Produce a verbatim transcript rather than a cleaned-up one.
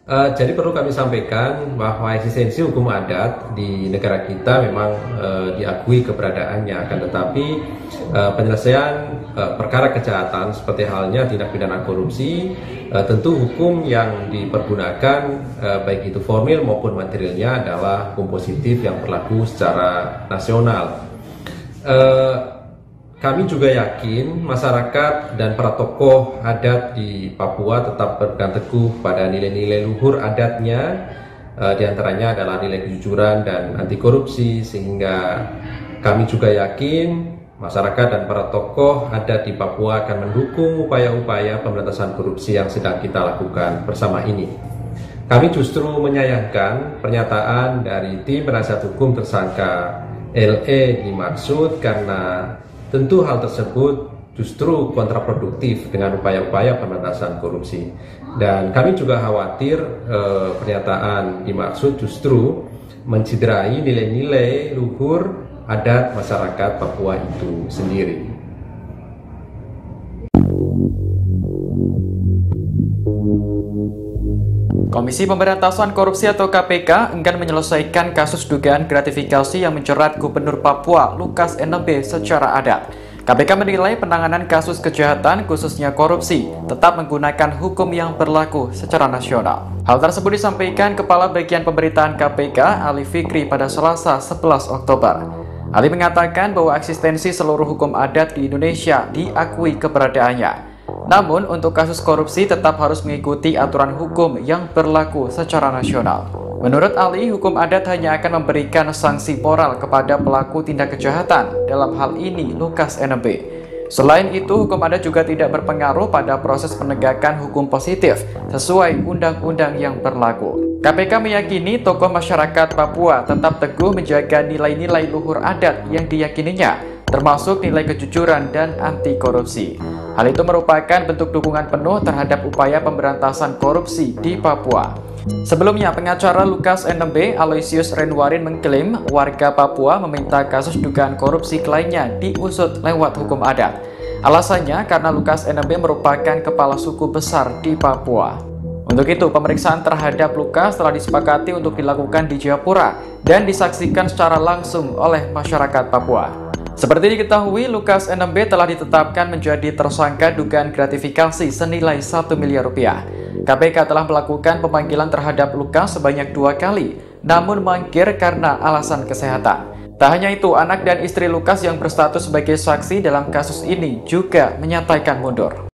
Uh, jadi perlu kami sampaikan bahwa eksistensi hukum adat di negara kita memang uh, diakui keberadaannya, akan tetapi uh, penyelesaian uh, perkara kejahatan seperti halnya tindak pidana korupsi, uh, tentu hukum yang dipergunakan uh, baik itu formil maupun materialnya adalah hukum positif yang berlaku secara nasional. Uh, Kami juga yakin masyarakat dan para tokoh adat di Papua tetap berpegang teguh pada nilai-nilai luhur adatnya, e, diantaranya adalah nilai kejujuran dan anti korupsi, sehingga kami juga yakin masyarakat dan para tokoh adat di Papua akan mendukung upaya-upaya pemberantasan korupsi yang sedang kita lakukan bersama ini. Kami justru menyayangkan pernyataan dari tim penasihat hukum tersangka L E dimaksud karena tentu hal tersebut justru kontraproduktif dengan upaya-upaya pemberantasan korupsi. Dan kami juga khawatir eh, pernyataan dimaksud justru menciderai nilai-nilai luhur adat masyarakat Papua itu sendiri. Komisi Pemberantasan Korupsi atau K P K enggan menyelesaikan kasus dugaan gratifikasi yang menjerat Gubernur Papua Lukas N B secara adat. K P K menilai penanganan kasus kejahatan khususnya korupsi tetap menggunakan hukum yang berlaku secara nasional. Hal tersebut disampaikan Kepala Bagian Pemberitaan K P K Ali Fikri pada Selasa sebelas Oktober. Ali mengatakan bahwa eksistensi seluruh hukum adat di Indonesia diakui keberadaannya. Namun, untuk kasus korupsi tetap harus mengikuti aturan hukum yang berlaku secara nasional. Menurut Ali, hukum adat hanya akan memberikan sanksi moral kepada pelaku tindak kejahatan, dalam hal ini Lukas N B. Selain itu, hukum adat juga tidak berpengaruh pada proses penegakan hukum positif sesuai undang-undang yang berlaku. K P K meyakini tokoh masyarakat Papua tetap teguh menjaga nilai-nilai luhur adat yang diyakininya, termasuk nilai kejujuran dan anti korupsi. Hal itu merupakan bentuk dukungan penuh terhadap upaya pemberantasan korupsi di Papua. Sebelumnya, pengacara Lukas N B Aloysius Renwarin mengklaim warga Papua meminta kasus dugaan korupsi kliennya diusut lewat hukum adat. Alasannya karena Lukas N B merupakan kepala suku besar di Papua. Untuk itu, pemeriksaan terhadap Lukas telah disepakati untuk dilakukan di Jayapura dan disaksikan secara langsung oleh masyarakat Papua. Seperti diketahui, Lukas N B telah ditetapkan menjadi tersangka dugaan gratifikasi senilai satu miliar rupiah. K P K telah melakukan pemanggilan terhadap Lukas sebanyak dua kali, namun mangkir karena alasan kesehatan. Tak hanya itu, anak dan istri Lukas yang berstatus sebagai saksi dalam kasus ini juga menyatakan mundur.